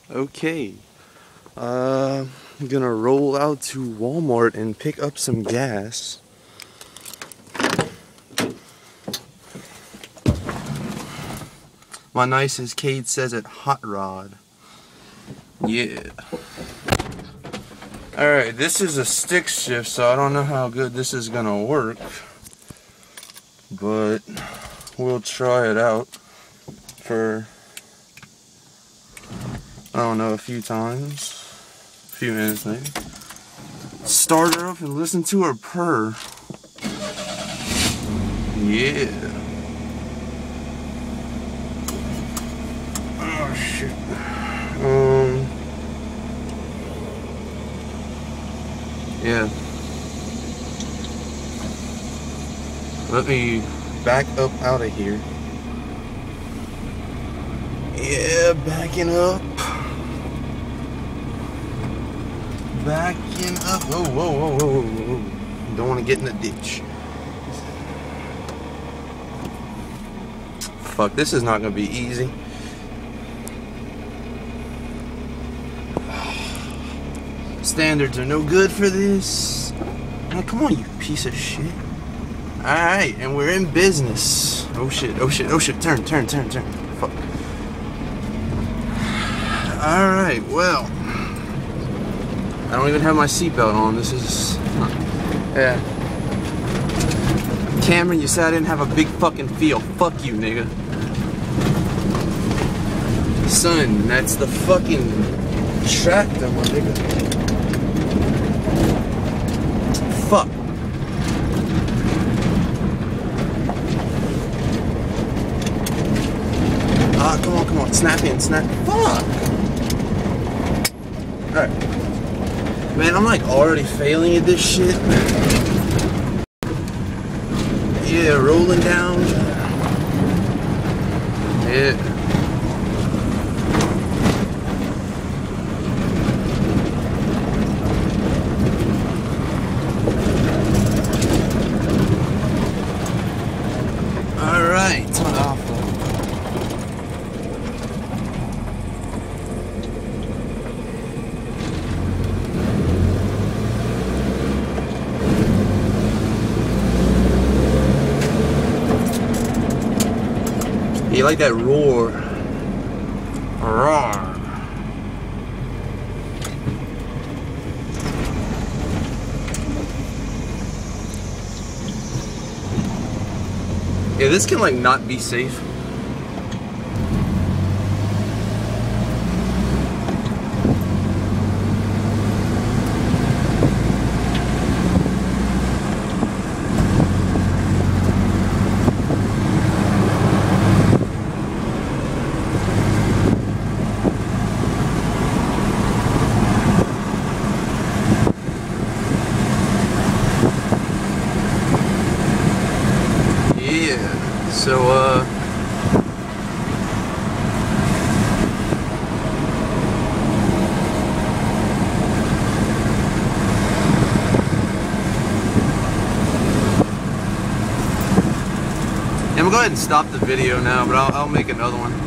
Okay, I'm gonna roll out to Walmart and pick up some gas. My nice, as Cade says it, hot rod. Yeah. Alright, this is a stick shift, so I don't know how good this is gonna work, but we'll try it out for, I don't know, a few times, a few minutes maybe. Start her up and listen to her purr. Yeah. Oh shit. Yeah. Let me back up out of here. Yeah, backing up. Backing up. Whoa, whoa, whoa, whoa, whoa. Don't want to get in the ditch. Fuck, this is not going to be easy. Standards are no good for this. Now, come on, you piece of shit. Alright, and we're in business. Oh shit, oh shit, oh shit. Turn. Fuck. Alright, well. I don't even have my seatbelt on. This is... yeah. Cameron, you said I didn't have a big fucking feel. Fuck you, nigga. Son, that's the fucking tractor, my nigga. Fuck. Ah, come on. Snap in. Fuck. Alright. Man, I'm like already failing at this shit. Yeah, rolling down. Yeah. Alright, turn it off. You like that roar? Roar. Yeah, this can like not be safe. So, I'm gonna go ahead and stop the video now, but I'll make another one.